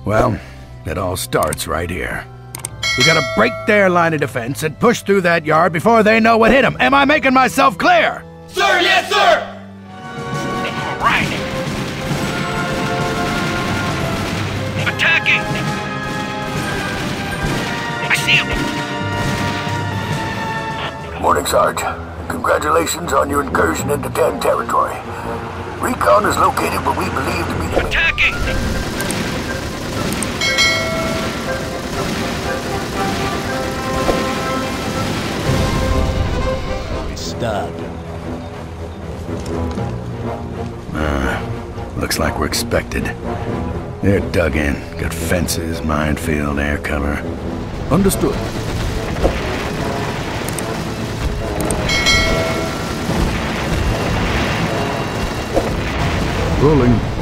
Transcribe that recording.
Well, it all starts right here. We gotta break their line of defense and push through that yard before they know what hit them. Am I making myself clear? Sir, yes, sir! All right. Attacking! I see him! Morning, Sarge. Congratulations on your incursion into 10 territory. Recon is located what we believe to be the... Attacking! Stuck. Looks like we're expected. They're dug in. Got fences, minefield, air cover. Understood. Rolling.